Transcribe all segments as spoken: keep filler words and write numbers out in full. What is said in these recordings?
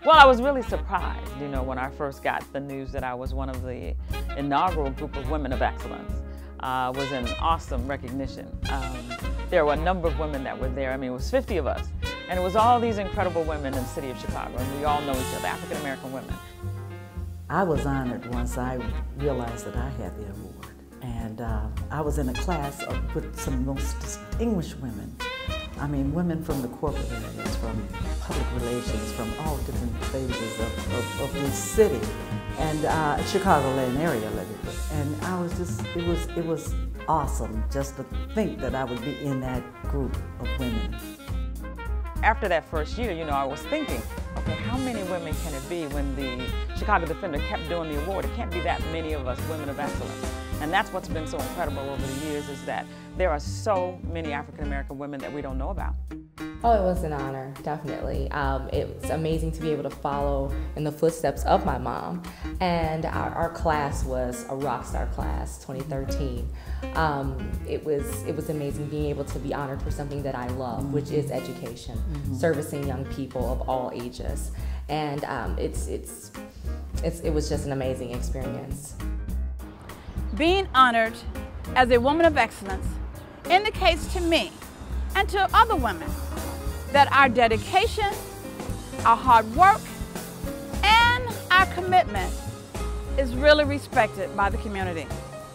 Well, I was really surprised, you know, when I first got the news that I was one of the inaugural group of Women of Excellence. Uh, was an awesome recognition. Um, there were a number of women that were there. I mean, it was fifty of us. And it was all these incredible women in the city of Chicago. And we all know each other, African American women. I was honored once I realized that I had the award. And uh, I was in a class of, with some most distinguished women. I mean, women from the corporate areas, from public relations, from all different phases of, of, of the city, and uh, Chicagoland area, let me put it. And I was just, it was, it was awesome just to think that I would be in that group of women. After that first year, you know, I was thinking, okay, how many women can it be when the Chicago Defender kept doing the award? It can't be that many of us Women of Excellence. And that's what's been so incredible over the years, is that there are so many African American women that we don't know about. Oh, it was an honor, definitely. Um, it's amazing to be able to follow in the footsteps of my mom. And our, our class was a rock star class, twenty thirteen. Um, it was it was amazing being able to be honored for something that I love, which is education, mm-hmm. servicing young people of all ages. And um, it's, it's, it's, it was just an amazing experience. Being honored as a woman of excellence indicates to me and to other women that our dedication, our hard work, and our commitment is really respected by the community.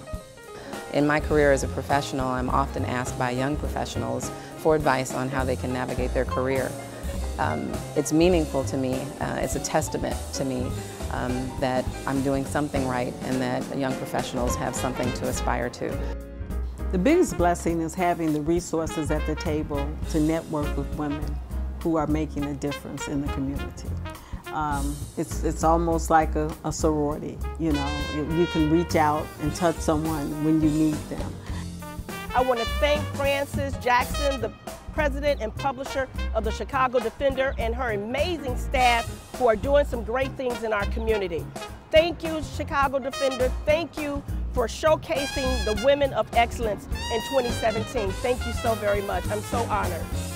In my career as a professional, I'm often asked by young professionals for advice on how they can navigate their career. Um, it's meaningful to me, uh, it's a testament to me um, that I'm doing something right and that young professionals have something to aspire to. The biggest blessing is having the resources at the table to network with women who are making a difference in the community. Um, it's, it's almost like a, a sorority, you know. You can reach out and touch someone when you need them. I want to thank Frances Jackson, the president and publisher of the Chicago Defender, and her amazing staff who are doing some great things in our community. Thank you, Chicago Defender. Thank you for showcasing the Women of Excellence in twenty seventeen. Thank you so very much. I'm so honored.